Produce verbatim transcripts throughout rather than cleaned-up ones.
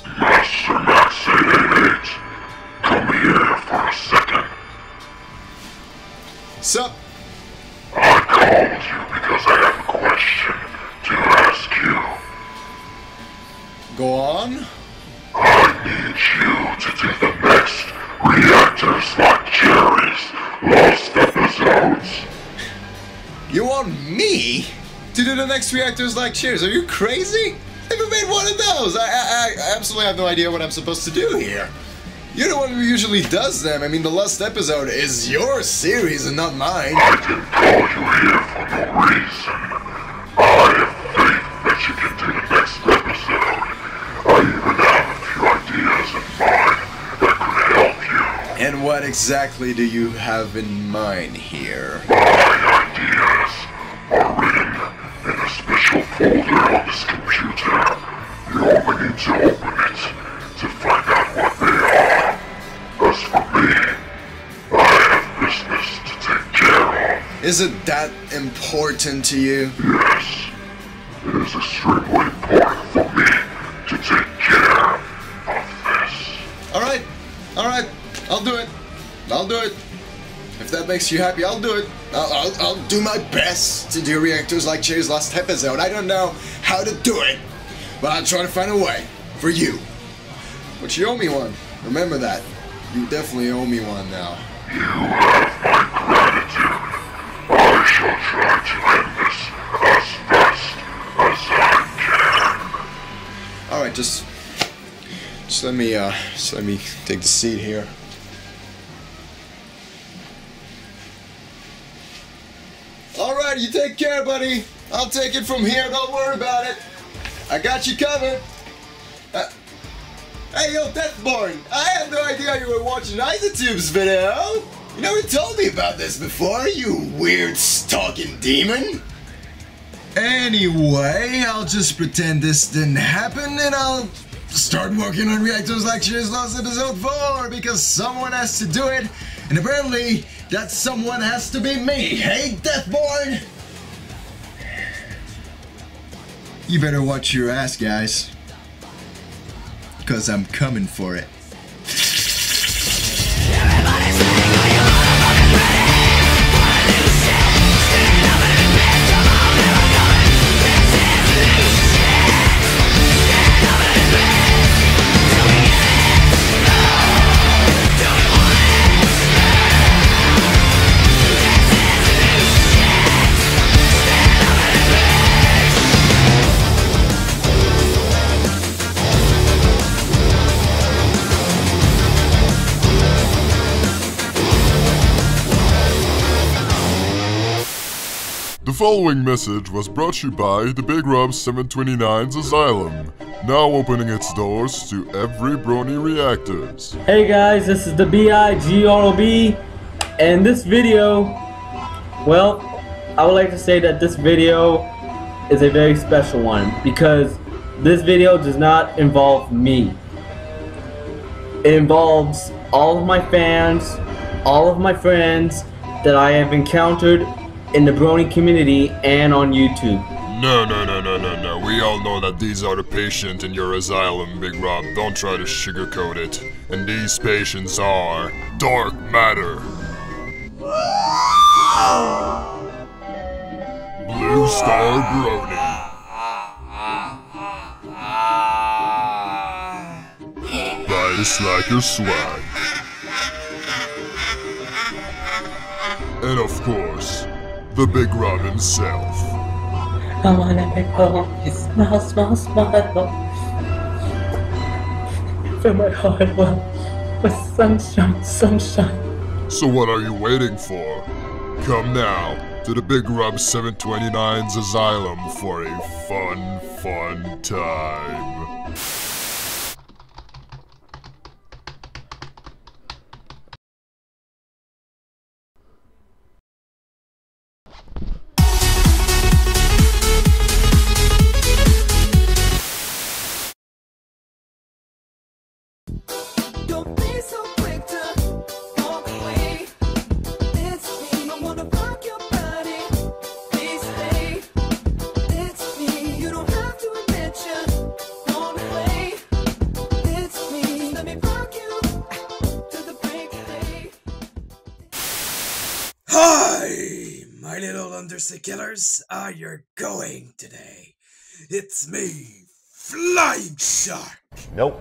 Master Max eight eight eight, come here for a second. Sup? I called you because I have a question to ask you. Go on. I need you to do the next Reactors Like Cherries Lost episodes. You want me to do the next Reactors Like Cherries? Are you crazy? Never made one of those. I, I, I absolutely have no idea what I'm supposed to do here. You're the one who usually does them. I mean, the last episode is your series and not mine. I didn't call you here for no reason. I have faith that you can do the next episode. I even have a few ideas in mind that could help you. And what exactly do you have in mind here? My ideas are written in a special folder on this computer. You only need to open it to find out what they are. As for me, I have business to take care of. Is it that important to you? Yes, it is extremely important for me to take care of this. Alright, alright, I'll do it. I'll do it. If that makes you happy, I'll do it. I'll, I'll, I'll do my best to do Reactors Like Cherries last episode. I don't know how to do it, but I'll try to find a way for you. But you owe me one. Remember that. You definitely owe me one now. You have my gratitude. I shall try to end this as fast as I can. Alright, just... Just let me, uh... Just let me take the seat here. Alright, you take care, buddy. I'll take it from here. Don't worry about it. I got you covered. Uh, hey, yo, Deathborn. I had no idea you were watching Isotube's video. You never told me about this before, you weird stalking demon. Anyway, I'll just pretend this didn't happen and I'll start working on Reactors Like Cherries Lost episode four because someone has to do it, and apparently that someone has to be me. Hey, Deathborn! You better watch your ass, guys, because I'm coming for it. The following message was brought to you by the Big Rob seven twenty-nine's Asylum, now opening its doors to every Brony Reactors. Hey guys, this is the B I G R O B, and this video, well, I would like to say that this video is a very special one because this video does not involve me. It involves all of my fans, all of my friends that I have encountered in the Brony community and on YouTube. No, no, no, no, no, no. We all know that these are the patients in your asylum, Big Rob. Don't try to sugarcoat it. And these patients are dark matter. Blue Star Brony. Buy the Slacker swag. And of course, the Big Rob himself. I wanna make home, smile, smile, smile. Fill my heart well with sunshine, sunshine. So what are you waiting for? Come now to the Big Rob seven twenty-nine's Asylum for a fun, fun time. Don't be so quick to walk away. It's me. I wanna rock your body. Please stay. It's me. You don't have to admit you. No Undersea Killers are your going today. It's me, Flying Shark. Nope.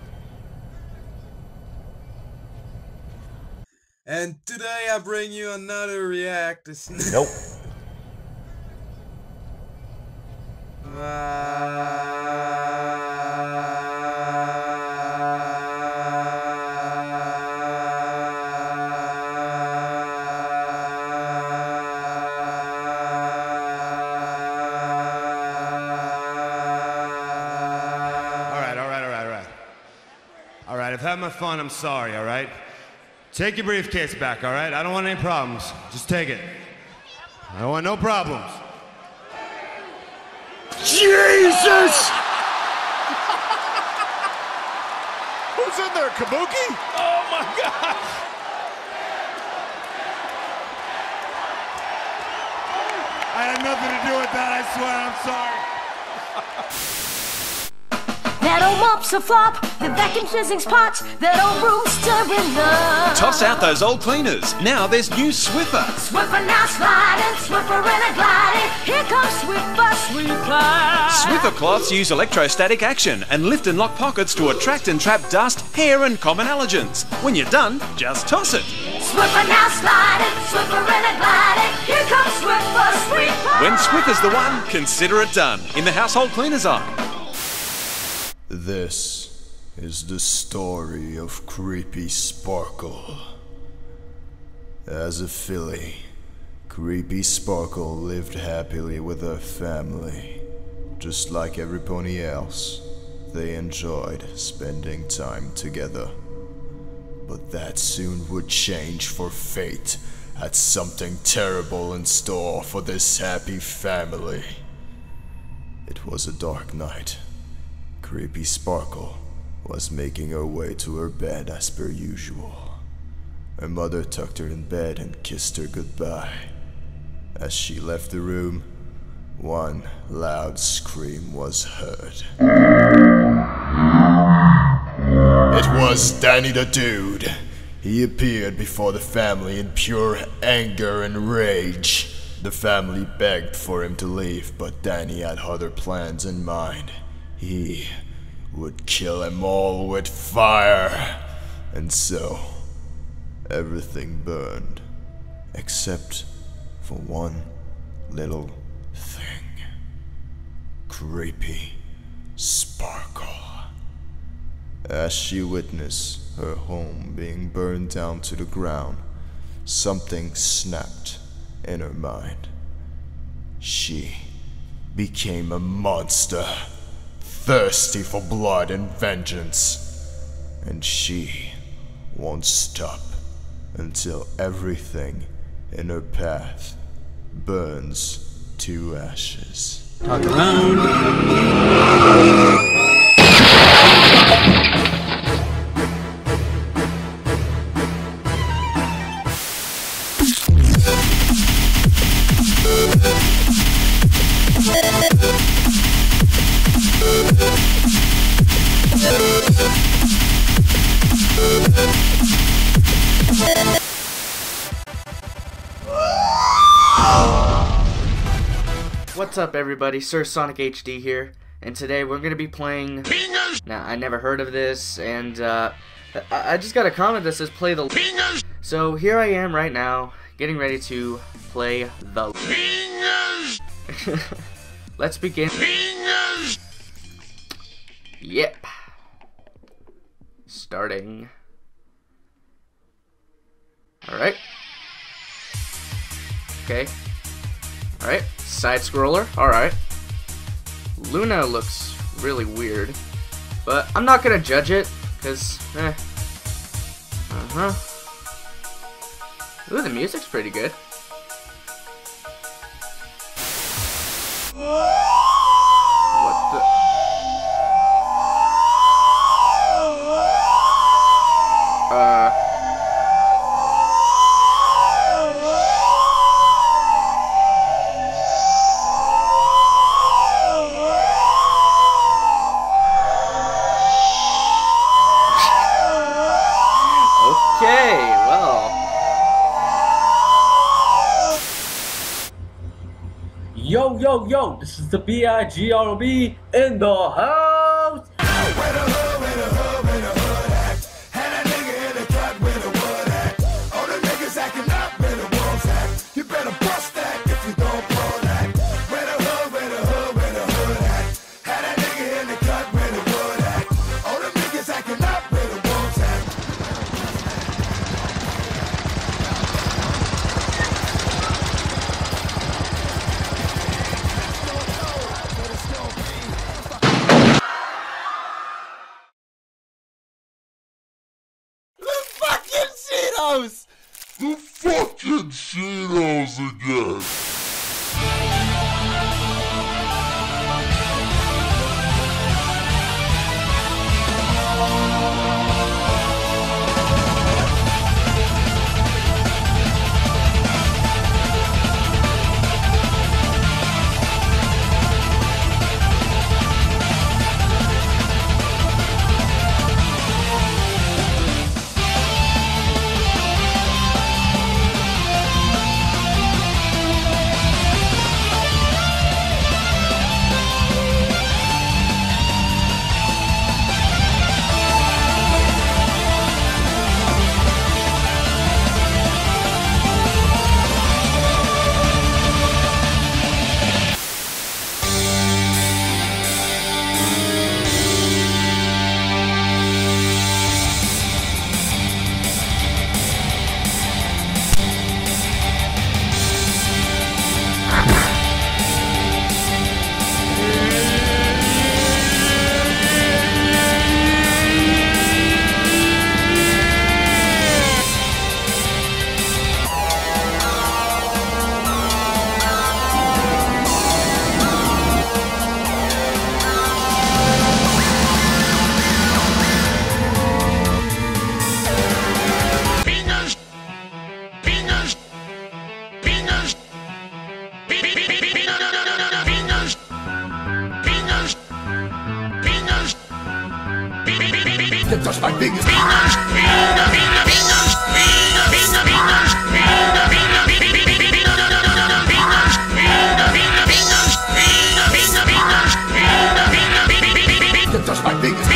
And today I bring you another react. Nope. I've had my fun, I'm sorry, all right? Take your briefcase back, all right? I don't want any problems. Just take it. I don't want no problems. Jesus! Who's in there, Kabuki? Oh my gosh! I had nothing to do with that, I swear, I'm sorry. That old mop's a flop, the vacuum fizzing spots, that old room's stirring up. Toss out those old cleaners. Now there's new Swiffer. Swiffer now sliding, Swiffer in a gliding. Here comes Swiffer, Swiffer. Swiffer cloths use electrostatic action and lift and lock pockets to attract and trap dust, hair and common allergens. When you're done, just toss it. Swiffer now sliding, Swiffer in a gliding. Here comes Swiffer, Swiffer. When Swiffer's the one, consider it done. In the household cleaners aisle. This is the story of Creepy Sparkle. As a filly, Creepy Sparkle lived happily with her family. Just like everybody else, they enjoyed spending time together. But that soon would change, for fate had something terrible in store for this happy family. It was a dark night. Creepy Sparkle was making her way to her bed as per usual. Her mother tucked her in bed and kissed her goodbye. As she left the room, one loud scream was heard. It was Danny the Dude. He appeared before the family in pure anger and rage. The family begged for him to leave, but Danny had other plans in mind. He would kill them all with fire. And so, everything burned, except for one little thing. Creepy Sparkle. As she witnessed her home being burned down to the ground, something snapped in her mind. She became a monster, thirsty for blood and vengeance. And she won't stop until everything in her path burns to ashes. Talk around. What's up everybody, Sir Sonic H D here, and today we're going to be playing... Fingers! Now, I never heard of this, and uh, I, I just got a comment that says play the... Fingers! So here I am right now, getting ready to play the... Fingers! Let's begin. Fingers! Yep. Starting. Alright. Okay. Alright, side scroller, alright. Luna looks really weird, but I'm not gonna judge it, because, eh. Uh-huh. Ooh, the music's pretty good. What the? Uh... Okay, well. Yo, yo, yo, this is the B I G R O B in the house. Where the hood, where the hood, where the hood at? Had a nigga in the cut where the wood at. All the niggas acting up where the wolves at. You better bust that if you don't pull that. Where the hood, where the hood, where the hood at? Had a nigga in the cut where the wood at. All the niggas acting up where the wolves at. Cheetos! The fucking Cheetos again! Touch my fingers. Touch my fingers.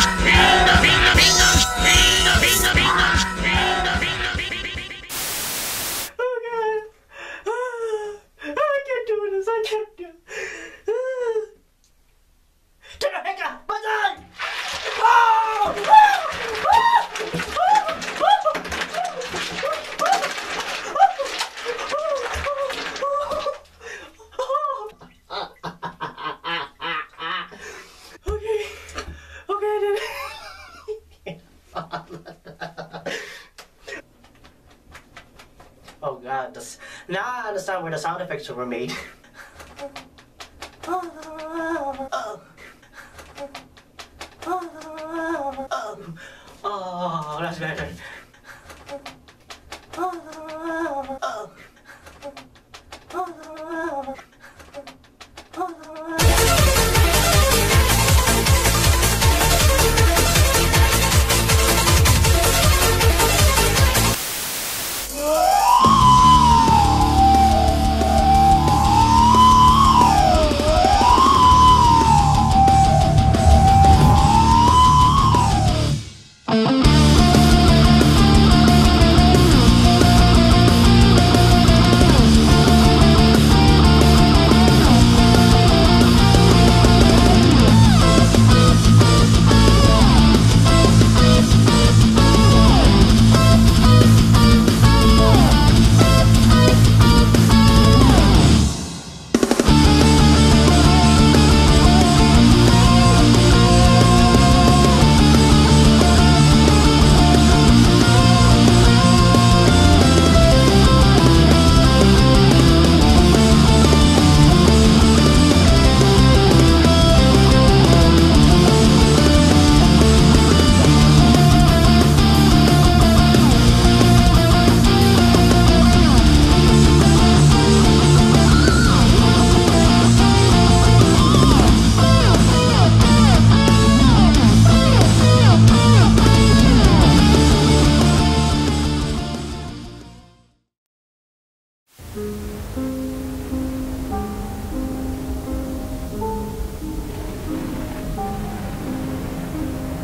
Oh god, this, now I understand where the sound effects were made. Oh, that's better.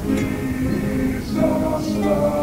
Jesus love.